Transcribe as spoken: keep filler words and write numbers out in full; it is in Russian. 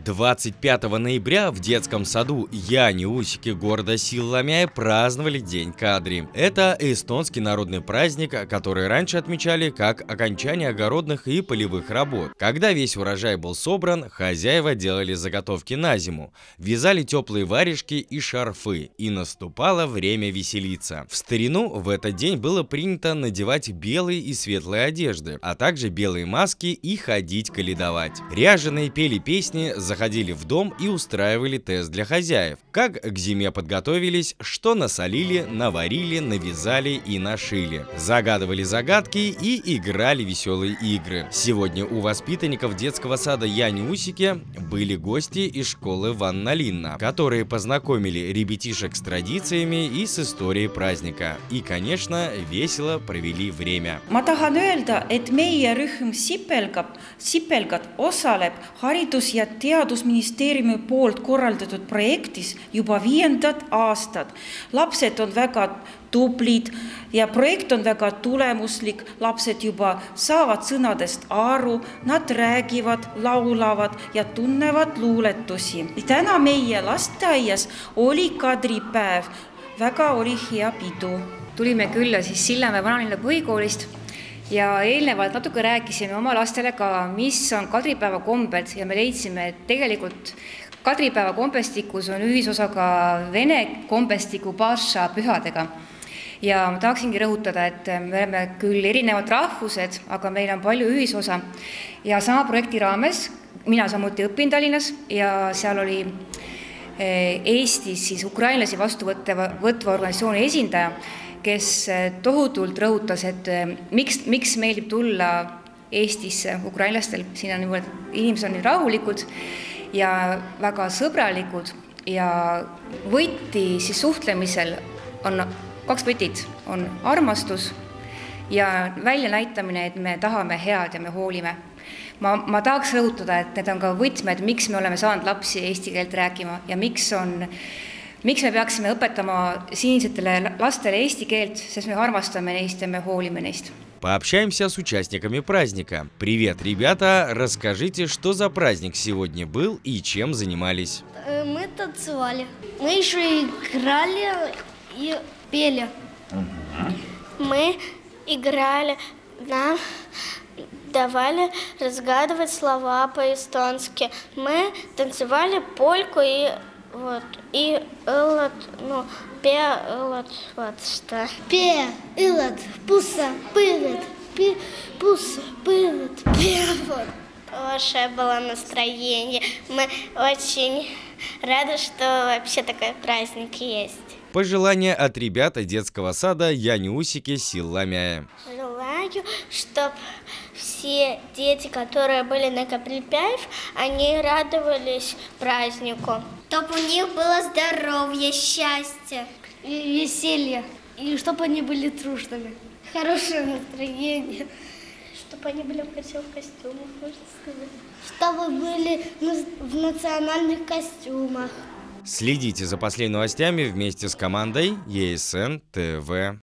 двадцать пятого ноября в детском саду Яни Усики города Силламяя праздновали День Кадри. Это эстонский народный праздник, который раньше отмечали как окончание огородных и полевых работ. Когда весь урожай был собран, хозяева делали заготовки на зиму, вязали теплые варежки и шарфы, и наступало время веселиться. В старину в этот день было принято надевать белые и светлые одежды, а также белые маски и ходить каледовать. Ряженые пели песни, заходили в дом и устраивали тест для хозяев. Как к зиме подготовились, что насолили, наварили, навязали и нашили. Загадывали загадки и играли веселые игры. Сегодня у воспитанников детского сада Яни Усики были гости из школы Ванна Линна, которые познакомили ребятишек с традициями и с историей праздника. И, конечно, весело провели время. Ma tahan öelda, et meie rühm Sipelgab, Sipelgat osaleb Haridus- ja Teadusministeeriumi poolt korraldatud projektis juba viiendat aastat. Lapsed on väga tublid ja projekt on väga tulemuslik. Lapsed juba saavad sõnadest aru, nad räägivad, laulavad ja tunnevad luuletusi. Täna meie lasteaias oli kadripäev, väga oli hea pidu. Tulime külla siis Sillamäe vanalinna põhikoolist ja eelnevalt natuke rääkisime oma lastele ka, mis on kadripäeva kombed, ja me leidsime, et tegelikult kadripäeva kombestikus on ühisosa ka vene kombestiku Paša pühadega. Ja ma tahaksingi rõhutada, et me oleme küll erinevad rahvused, aga meil on palju ühisosa. Ja sama projekti raames, mina samuti õpin Tallinnas ja seal oli Eestis siis ukrainlasi vastu võtva, võtva organisatsiooni esindaja, kes tohutult rõhutas, et miks, miks meeldib tulla Eestisse ukrainlastel. Siin on niimoodi, inimesed on nii rahulikud ja väga sõbralikud, ja võti siis suhtlemisel on kaks võtit, on armastus ja väljanäitamine, et me tahame head ja me hoolime. Ma, ma tahaks rõhutada, et need on ka võtmed, miks me oleme saanud lapsi eesti keelt rääkima ja miks, on, miks me peaksime õpetama siinsetele lastele eesti keelt, sest me armastame neist ja me hoolime neist. Пообщаемся с участниками праздника. Привет, ребята! Расскажите, что за праздник сегодня был и чем занимались? Мы танцевали. Мы еще играли и пели. Мы играли, нам давали разгадывать слова по-эстонски. Мы танцевали польку и вот и элот, ну, пе, элот, вот что. Пе, элот, пуса, пылет, пе, пуса, пылет, пе, вот. Хорошее было настроение. Мы очень рады, что вообще такой праздник есть. Пожелания от ребят детского сада Яни Усики Силламяя. Желаю, чтобы все дети, которые были на Кадрипяев, они радовались празднику. Чтобы у них было здоровье, счастье и веселье. И чтобы они были трушными. Хорошее настроение. Чтобы они были в красивых костюмах, можно сказать. Чтобы были в национальных костюмах. Следите за последними новостями вместе с командой ЕСН ТВ.